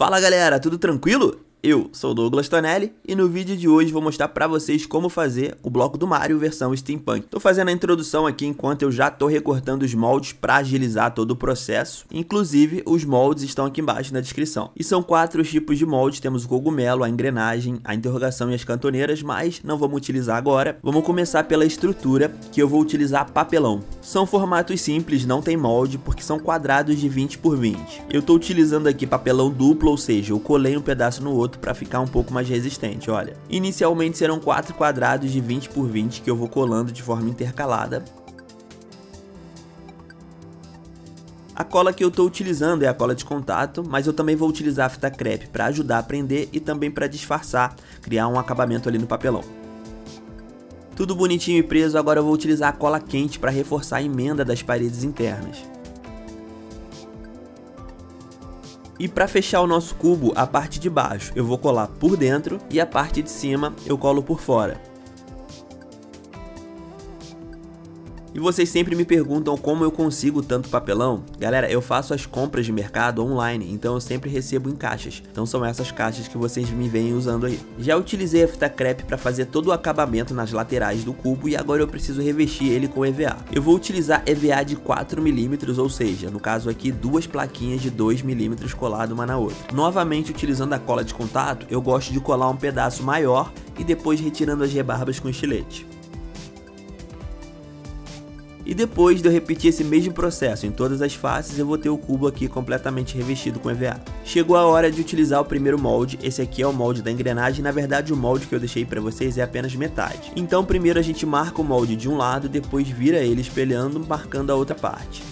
Fala galera, tudo tranquilo? Eu sou o Douglas Tonelli e no vídeo de hoje vou mostrar pra vocês como fazer o bloco do Mario versão Steampunk. Tô fazendo a introdução aqui enquanto eu já tô recortando os moldes pra agilizar todo o processo. Inclusive, os moldes estão aqui embaixo na descrição. E são 4 tipos de moldes, temos o cogumelo, a engrenagem, a interrogação e as cantoneiras, mas não vamos utilizar agora. Vamos começar pela estrutura, que eu vou utilizar papelão. São formatos simples, não tem molde, porque são quadrados de 20 por 20. Eu tô utilizando aqui papelão duplo, ou seja, eu colei um pedaço no outro para ficar um pouco mais resistente, olha. Inicialmente serão 4 quadrados de 20 por 20 que eu vou colando de forma intercalada. A cola que eu estou utilizando é a cola de contato, mas eu também vou utilizar a fita crepe para ajudar a prender e também para disfarçar, criar um acabamento ali no papelão. Tudo bonitinho e preso, agora eu vou utilizar a cola quente para reforçar a emenda das paredes internas. E para fechar o nosso cubo, a parte de baixo eu vou colar por dentro e a parte de cima eu colo por fora. E vocês sempre me perguntam como eu consigo tanto papelão. Galera, eu faço as compras de mercado online, então eu sempre recebo em caixas. Então são essas caixas que vocês me veem usando aí. Já utilizei a fita crepe para fazer todo o acabamento nas laterais do cubo e agora eu preciso revestir ele com EVA. Eu vou utilizar EVA de 4 mm, ou seja, no caso aqui 2 plaquinhas de 2 mm colado uma na outra. Novamente utilizando a cola de contato, eu gosto de colar um pedaço maior e depois retirando as rebarbas com estilete. E depois de eu repetir esse mesmo processo em todas as faces, eu vou ter o cubo aqui completamente revestido com EVA. Chegou a hora de utilizar o primeiro molde. Esse aqui é o molde da engrenagem. Na verdade, o molde que eu deixei para vocês é apenas metade. Então primeiro a gente marca o molde de um lado, depois vira ele espelhando, marcando a outra parte.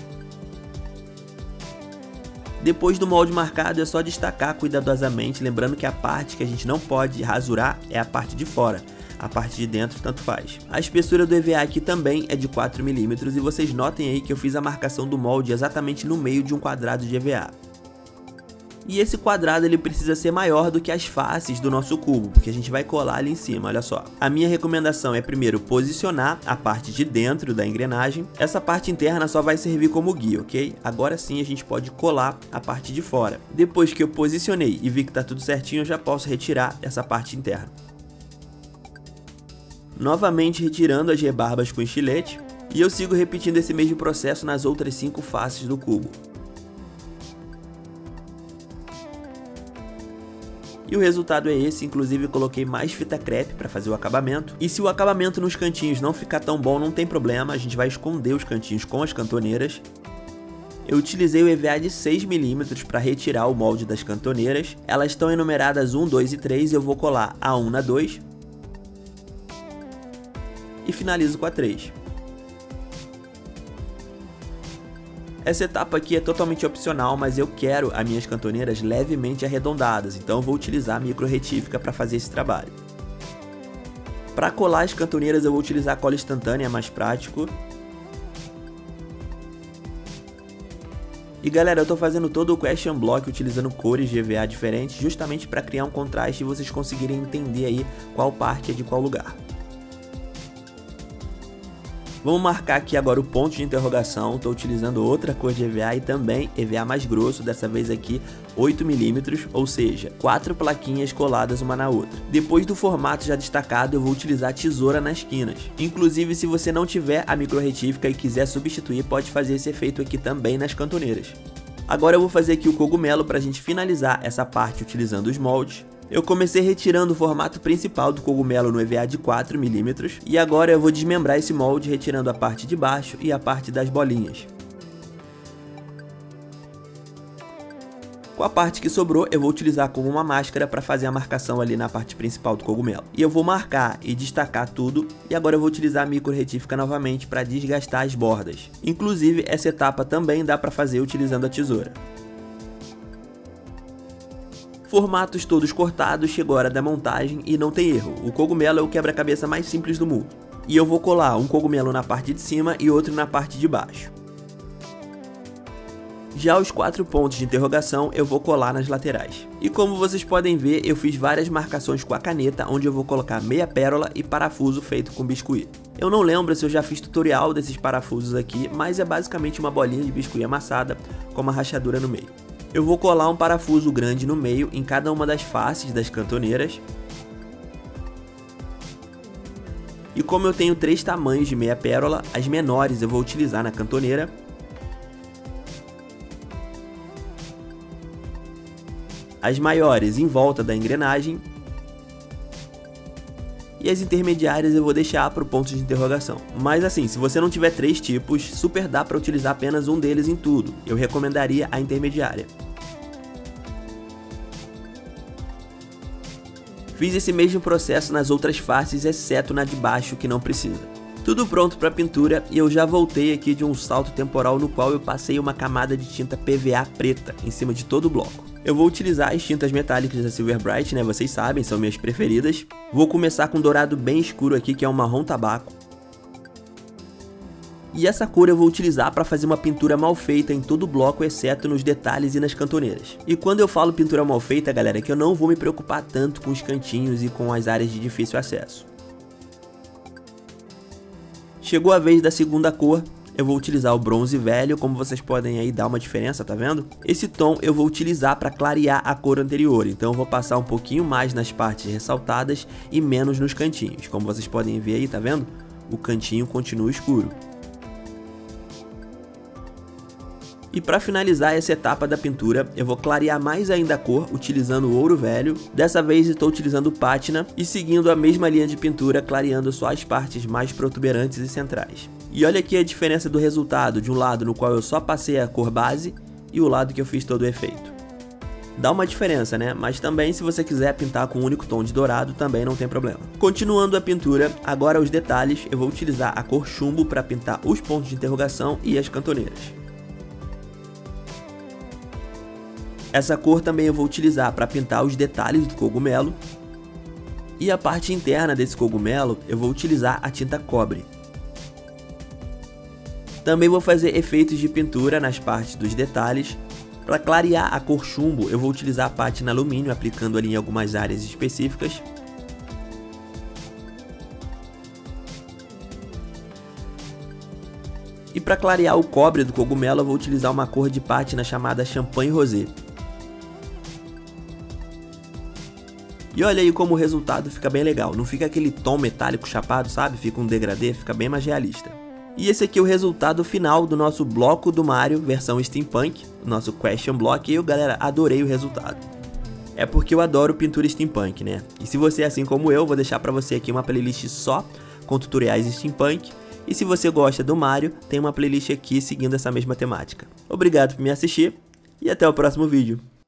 Depois do molde marcado é só destacar cuidadosamente, lembrando que a parte que a gente não pode rasurar é a parte de fora. A parte de dentro tanto faz. A espessura do EVA aqui também é de 4 mm e vocês notem aí que eu fiz a marcação do molde exatamente no meio de um quadrado de EVA. E esse quadrado ele precisa ser maior do que as faces do nosso cubo, porque a gente vai colar ali em cima, olha só. A minha recomendação é primeiro posicionar a parte de dentro da engrenagem. Essa parte interna só vai servir como guia, ok? Agora sim a gente pode colar a parte de fora. Depois que eu posicionei e vi que tá tudo certinho, eu já posso retirar essa parte interna. Novamente retirando as rebarbas com estilete, e eu sigo repetindo esse mesmo processo nas outras 5 faces do cubo. E o resultado é esse, inclusive eu coloquei mais fita crepe para fazer o acabamento. E se o acabamento nos cantinhos não ficar tão bom, não tem problema, a gente vai esconder os cantinhos com as cantoneiras. Eu utilizei o EVA de 6 mm para retirar o molde das cantoneiras. Elas estão enumeradas 1, 2 e 3, eu vou colar a 1 na 2. E finalizo com a 3. Essa etapa aqui é totalmente opcional, mas eu quero as minhas cantoneiras levemente arredondadas, então eu vou utilizar a micro retífica para fazer esse trabalho. Para colar as cantoneiras eu vou utilizar a cola instantânea, é mais prático. E galera, eu tô fazendo todo o question block utilizando cores de EVA diferentes, justamente para criar um contraste e vocês conseguirem entender aí qual parte é de qual lugar. Vamos marcar aqui agora o ponto de interrogação, estou utilizando outra cor de EVA e também EVA mais grosso, dessa vez aqui 8 mm, ou seja, 4 plaquinhas coladas uma na outra. Depois do formato já destacado, eu vou utilizar tesoura nas quinas. Inclusive, se você não tiver a micro retífica e quiser substituir, pode fazer esse efeito aqui também nas cantoneiras. Agora eu vou fazer aqui o cogumelo para a gente finalizar essa parte utilizando os moldes. Eu comecei retirando o formato principal do cogumelo no EVA de 4 mm e agora eu vou desmembrar esse molde retirando a parte de baixo e a parte das bolinhas. Com a parte que sobrou eu vou utilizar como uma máscara para fazer a marcação ali na parte principal do cogumelo. E eu vou marcar e destacar tudo e agora eu vou utilizar a micro retífica novamente para desgastar as bordas. Inclusive essa etapa também dá para fazer utilizando a tesoura. Formatos todos cortados, chegou a hora da montagem e não tem erro, o cogumelo é o quebra-cabeça mais simples do mundo. E eu vou colar um cogumelo na parte de cima e outro na parte de baixo. Já os 4 pontos de interrogação eu vou colar nas laterais. E como vocês podem ver, eu fiz várias marcações com a caneta, onde eu vou colocar meia pérola e parafuso feito com biscuit. Eu não lembro se eu já fiz tutorial desses parafusos aqui, mas é basicamente uma bolinha de biscuit amassada com uma rachadura no meio. Eu vou colar um parafuso grande no meio em cada uma das faces das cantoneiras. E como eu tenho 3 tamanhos de meia pérola, as menores eu vou utilizar na cantoneira. As maiores em volta da engrenagem. E as intermediárias eu vou deixar para o ponto de interrogação. Mas assim, se você não tiver 3 tipos, super dá para utilizar apenas um deles em tudo. Eu recomendaria a intermediária. Fiz esse mesmo processo nas outras faces, exceto na de baixo que não precisa. Tudo pronto para pintura e eu já voltei aqui de um salto temporal no qual eu passei uma camada de tinta PVA preta em cima de todo o bloco. Eu vou utilizar as tintas metálicas da Silver Bright, né? Vocês sabem, são minhas preferidas. Vou começar com um dourado bem escuro aqui, que é um marrom tabaco. E essa cor eu vou utilizar para fazer uma pintura mal feita em todo o bloco, exceto nos detalhes e nas cantoneiras. E quando eu falo pintura mal feita, galera, é que eu não vou me preocupar tanto com os cantinhos e com as áreas de difícil acesso. Chegou a vez da segunda cor. Eu vou utilizar o bronze velho, como vocês podem aí dar uma diferença, tá vendo? Esse tom eu vou utilizar para clarear a cor anterior, então eu vou passar um pouquinho mais nas partes ressaltadas e menos nos cantinhos. Como vocês podem ver aí, tá vendo? O cantinho continua escuro. E para finalizar essa etapa da pintura, eu vou clarear mais ainda a cor utilizando o ouro velho. Dessa vez estou utilizando pátina e seguindo a mesma linha de pintura, clareando só as partes mais protuberantes e centrais. E olha aqui a diferença do resultado, de um lado no qual eu só passei a cor base e o lado que eu fiz todo o efeito. Dá uma diferença, né? Mas também se você quiser pintar com um único tom de dourado, também não tem problema. Continuando a pintura, agora os detalhes, eu vou utilizar a cor chumbo para pintar os pontos de interrogação e as cantoneiras. Essa cor também eu vou utilizar para pintar os detalhes do cogumelo. E a parte interna desse cogumelo eu vou utilizar a tinta cobre. Também vou fazer efeitos de pintura nas partes dos detalhes. Para clarear a cor chumbo eu vou utilizar a pátina alumínio, aplicando ali em algumas áreas específicas. E para clarear o cobre do cogumelo eu vou utilizar uma cor de pátina chamada champanhe rosé. E olha aí como o resultado fica bem legal, não fica aquele tom metálico chapado, sabe? Fica um degradê, fica bem mais realista. E esse aqui é o resultado final do nosso bloco do Mario versão steampunk, o nosso question block, e eu, galera, adorei o resultado. É porque eu adoro pintura steampunk, né? E se você é assim como eu, vou deixar pra você aqui uma playlist só com tutoriais steampunk. E se você gosta do Mario, tem uma playlist aqui seguindo essa mesma temática. Obrigado por me assistir e até o próximo vídeo.